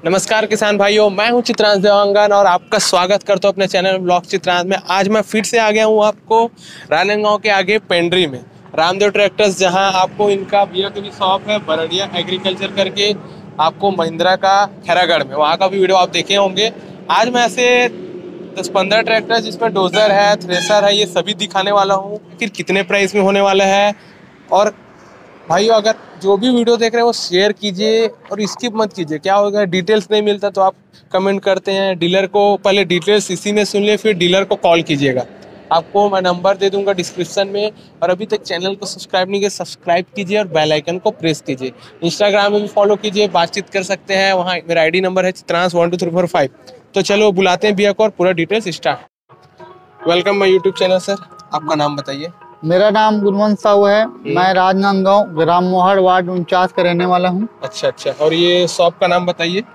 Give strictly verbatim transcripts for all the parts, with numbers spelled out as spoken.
नमस्कार किसान भाइयों, मैं हूं चित्रांश देवांगन और आपका स्वागत करता हूं अपने चैनल ब्लॉग चित्रांश में। आज मैं फिर से आ गया हूं आपको राजनांदगांव के आगे पेंड्री में रामदेव ट्रैक्टर्स, जहां आपको इनका भैया की भी शॉप है बरड़िया एग्रीकल्चर करके, आपको महिंद्रा का खैरागढ़ में, वहां का भी वीडियो आप देखे होंगे। आज मैं ऐसे दस पंद्रह ट्रैक्टर जिसमें डोजर है, थ्रेसर है, ये सभी दिखाने वाला हूँ। फिर कितने प्राइस में होने वाला है, और भाइयों अगर जो भी वीडियो देख रहे हैं वो शेयर कीजिए और स्किप मत कीजिए। क्या होगा, डिटेल्स नहीं मिलता तो आप कमेंट करते हैं। डीलर को पहले डिटेल्स इसी में सुन लिए, फिर डीलर को कॉल कीजिएगा। आपको मैं नंबर दे दूंगा डिस्क्रिप्शन में। और अभी तक चैनल को सब्सक्राइब नहीं किया, सब्सक्राइब कीजिए और बेल आइकन को प्रेस कीजिए। इंस्टाग्राम में भी फॉलो कीजिए, बातचीत कर सकते हैं वहाँ। मेरा आई डी नंबर है Chitransh one two three four five. तो चलो बुलाते हैं भैया को और पूरा details start. Welcome my YouTube channel sir, आपका नाम बताइए। मेरा नाम गुणवंत साहू है। मैं राजनांदगांव ग्राम मोहर वार्ड उनचास का रहने वाला हूँ। अच्छा अच्छा, और ये शॉप का नाम बताइए।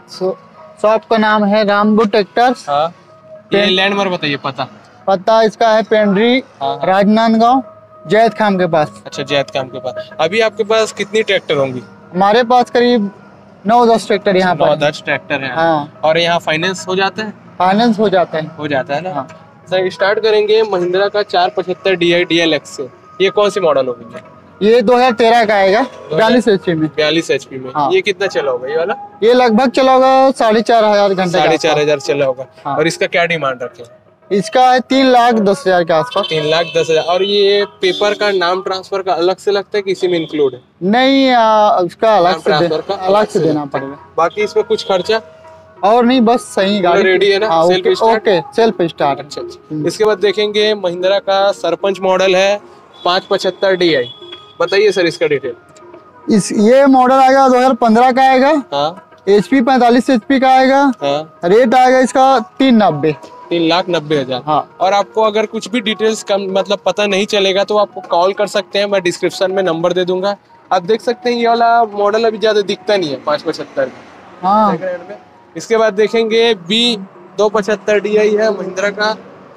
शॉप का नाम है रामदेव ट्रैक्टर्स। हाँ, ये लैंडमार्क बताइए, पता पता इसका है पेंड्री, हाँ। राजनांदगांव जैद खाम के पास। अच्छा, जैद खाम के पास। अभी आपके पास कितनी ट्रैक्टर होंगी? हमारे पास करीब नौ दस ट्रैक्टर यहाँ पर। नौ दस ट्रैक्टर है। हाँ। और यहाँ फाइनेंस हो जाता है? फाइनेंस हो जाता है। हो जाता है ना। हाँ। सर स्टार्ट करेंगे महिंद्रा का चार पचहत्तर D I D L X से। ये कौन सी मॉडल होगी? ये दो हजार तेरह का आएगा, बयालीस एच पी में। बयालीस एच पी में। हाँ। ये कितना चला होगा ये वाला? ये लगभग चला होगा साढ़े चार हजार घंटे। साढ़े चार हजार चला होगा। हाँ। और इसका क्या डिमांड रखे? इसका है तीन लाख दस हजार के आसपास। तीन लाख दस हजार। और ये पेपर का नाम ट्रांसफर का अलग से लगता है कि इसी में इंक्लूड है? नहीं, आ, उसका अलग से ट्रांसफर का अलग से देना पड़ेगा। बाकी इसमें कुछ खर्चा और नहीं, बस सही गाड़ी रेडी है ना? हाँ, self okay, start? Okay, self start. अच्छा अच्छा। इसके बाद देखेंगे महिंद्रा का सरपंच मॉडल है पाँच पचहत्तर डी आई। बताइए सर इसका डिटेल। इस ये मॉडल आएगा दो हजार पंद्रह का आएगा। हाँ। एचपी पैंतालीस एचपी का आएगा। हाँ। रेट आएगा इसका तीन नब्बे तीन लाख नब्बे हजार। हाँ। और आपको अगर कुछ भी डिटेल्स कम मतलब पता नहीं चलेगा तो आपको कॉल कर सकते हैं, मैं डिस्क्रिप्शन में नंबर दे दूंगा। आप देख सकते हैं ये वाला मॉडल अभी ज्यादा दिखता नहीं है पाँच पचहत्तर। हाँ। इसके बाद देखेंगे बी दो पचहत्तर डी आई है महिंद्रा का।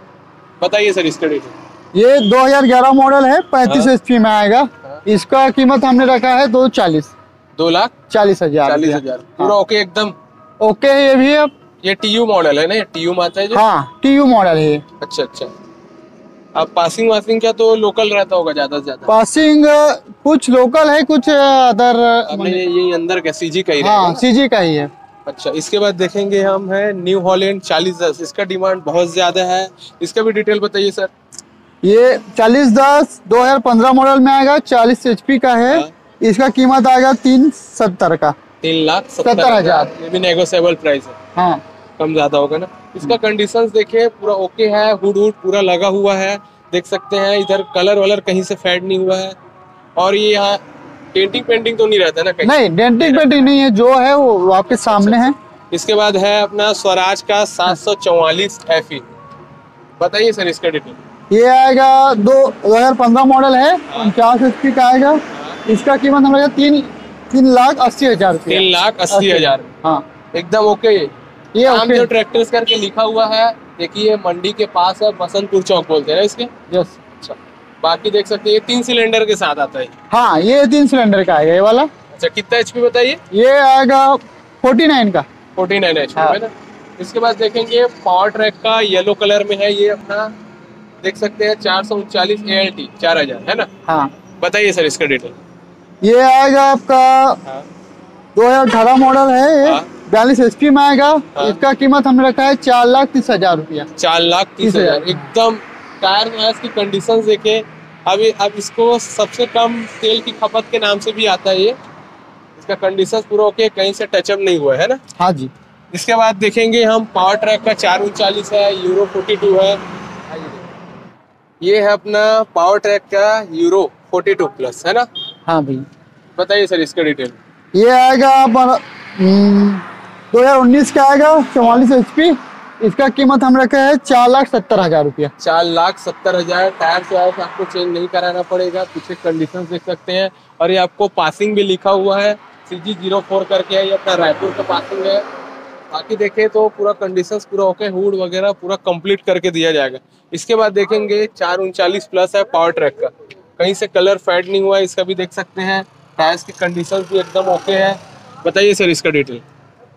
बताइए सर इसका डिटेल। ये दो हजार ग्यारह मॉडल है, पैंतीस हाँ। एचपी में आएगा। हाँ। इसका कीमत हमने रखा है दो चालीस दो लाख चालीस हजार चालीस हजार पूरा। ओके एकदम ओके है ये भी। अब ये टीयू मॉडल है ना? ये टीयू में आता है जो? हाँ, टीयू मॉडल है। अच्छा अच्छा। अब पासिंग वासिंग क्या तो लोकल रहता होगा ज्यादा से ज्यादा? पासिंग कुछ लोकल है, कुछ अदर। ये अंदर का सीजी का ही रहेगा? हाँ, सीजी का ही है। अच्छा, इसके बाद देखेंगे हम है न्यू हॉलैंड चालीस दस। इसका डिमांड बहुत ज्यादा है, इसका भी डिटेल बताइए सर। ये चालीस दस दो हजार पंद्रह मॉडल में आएगा, चालीस एचपी का है। हाँ। इसका कीमत आएगा तीन सत्तर का, तीन लाख सत्तर हजार। ये भी नेगोशिएबल प्राइस है। हाँ, कम ज्यादा होगा ना। इसका कंडीशंस देखिए, पूरा ओके है, हुड हुड पूरा लगा हुआ है, देख सकते हैं। इधर कलर वलर कहीं से फेड नहीं हुआ है। और ये यहाँ डेंटिंग पेंटिंग तो नहीं रहता ना कहीं? नहीं, डेंटिंग पेंटिंग नहीं है, जो है वो आपके सामने है। इसके बाद है अपना स्वराज का सात सौ चौवालीस एफ ई। बताइए सर इसका डिटेल। ये आएगा दो दो हजार पंद्रह मॉडल है, उनचास एच पी का आएगा। इसका कीमत हमारे तीन तीन लाख अस्सी हजार तीन लाख अस्सी हजार हाँ, एकदम ओके। ये रामदेव ट्रैक्टर्स करके लिखा हुआ है, देखिए मंडी के पास है, बसंतपुर चौक बोलते हैं ना इसके। यस। अच्छा, बाकी देख सकते हैं ये तीन सिलेंडर के साथ आता है। हाँ, ये तीन सिलेंडर का आएगा ये वाला। अच्छा, कितना एचपी बताइए? ये आएगा फोर्टी नाइन का फोर्टी नाइन एचपी है ना। इसके बाद देखेंगे पावर ट्रैक का येलो कलर में है, ये अपना देख सकते हैं चार सौ उनचालीस ए एल टी चार हजार है ना। हाँ। बताइए सर इसका डिटेल। ये आएगा आपका हाँ। दो हजार अठारह मॉडल है, ये बयालीस एचपी में आएगा। हाँ। इसका कीमत हमने रखा है चार लाख तीस हजार रुपया। चार लाख तीस हजार एकदम। टायर वायर की कंडीशन देखे। अभी अब इसको सबसे कम तेल की खपत के नाम से भी आता है ये। इसका कंडीशन पूरा ओके, कहीं से टचअप नहीं हुआ है ना। हाँ जी। इसके बाद देखेंगे हम पावर ट्रैक का चार उनचालीस है, यूरो फोर्टी टू है। ये है अपना पावर ट्रैक का यूरो फोर्टी टू प्लस है ना। हाँ भाई। बताइए सर इसका डिटेल। ये आएगा दो हजार उन्नीस का आएगा, चौवालीस एचपी। इसका कीमत हम रखे है चार लाख सत्तर हजार रुपया। चार लाख सत्तर हजार। टायर से आपको चेंज नहीं कराना पड़ेगा, पीछे कंडीशन देख सकते हैं। और ये आपको पासिंग भी लिखा हुआ है, सी जी जीरो फोर करके है, ये अपना रायपुर का पासिंग है। बाकी देखें तो पूरा कंडीशंस पूरा ओके, हुड वगैरह पूरा कंप्लीट करके दिया जाएगा। इसके बाद देखेंगे चार उनचालीस प्लस है पावर ट्रैक का, कहीं से कलर फेड नहीं हुआ है, इसका भी देख सकते हैं। टायर्स की कंडीशंस भी एकदम ओके है। बताइए सर इसका डिटेल।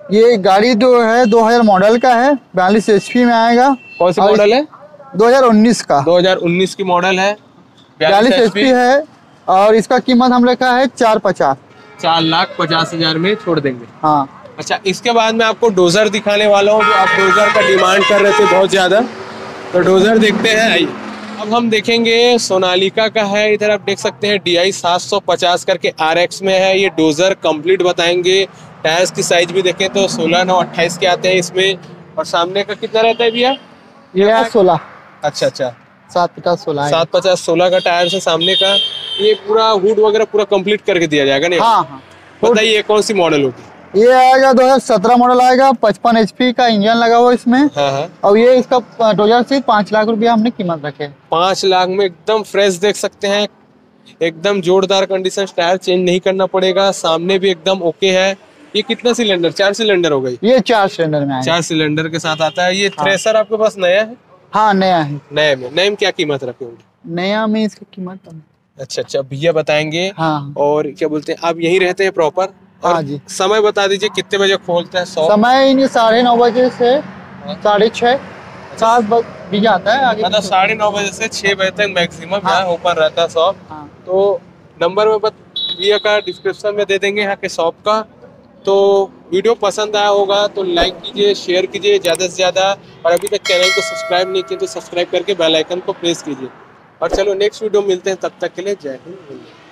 ये गाड़ी जो है दो हजार मॉडल का है, बयालीस एचपी में आएगा। कौन सी मॉडल है? दो हजार उन्नीस का। दो हजार उन्नीस की मॉडल है, बयालीस एचपी है और इसका कीमत हम रखा है चार पचास। चार लाख पचास हजार में छोड़ देंगे। हाँ। अच्छा, इसके बाद मैं आपको डोजर दिखाने वाला हूँ, जो आप डोजर का डिमांड कर रहे थे बहुत ज्यादा, तो डोजर देखते हैं। आइए अब हम देखेंगे सोनालिका का है। इधर आप देख सकते हैं डी आई सात सौ पचास करके आर एक्स में है। ये डोजर कंप्लीट बताएंगे। टायर्स की साइज भी देखें तो सोलह नौ अट्ठाईस के आते हैं इसमें। और सामने का कितना रहता है भैया? ये है सोलह। अच्छा अच्छा, सात पचास सोलह सात पचास सोलह का टायर है सामने का। ये पूरा हुड वगैरह पूरा कंप्लीट करके दिया जाएगा नहीं? हाँ हाँ। बताइए कौन सी मॉडल होगी? ये आएगा दो हजार सत्रह मॉडल आएगा, पचपन एचपी का इंजन लगा हुआ इसमें। हाँ हाँ। और ये इसका डोजर से पाँच लाख रुपया हमने कीमत रखे। पाँच लाख में एकदम फ्रेश देख सकते हैं, एकदम जोरदार कंडीशन। टायर चेंज नहीं करना पड़ेगा, सामने भी एकदम ओके है। ये कितना सिलेंडर? चार सिलेंडर हो गई? ये चार सिलेंडर में आएगा। चार सिलेंडर के साथ आता है। ये हाँ। थ्रेसर आपके पास नया है? हाँ नया है। नए में नए में क्या कीमत रखे होंगे? नया में इसकी कीमत। अच्छा अच्छा, भैया बताएंगे। हाँ। और क्या बोलते हैं, आप यहीं रहते हैं प्रॉपर? हाँ जी। समय बता दीजिए कितने बजे खोलते हैं शॉप? समय इन्हें साढ़े नौ बजे से साढ़े छः सात बजे जाता है आगे। मतलब साढ़े नौ बजे से छह बजे तक मैक्सिमम हाँ। यहाँ ओपन रहता है शॉप। हाँ। तो नंबर में भैया का डिस्क्रिप्शन में दे देंगे यहाँ के शॉप का। तो वीडियो पसंद आया होगा तो लाइक कीजिए, शेयर कीजिए ज़्यादा से ज़्यादा। और अभी तक चैनल को सब्सक्राइब नहीं किए तो सब्सक्राइब करके बेल आइकन को प्रेस कीजिए। और चलो नेक्स्ट वीडियो मिलते हैं, तब तक के लिए जय हिंद।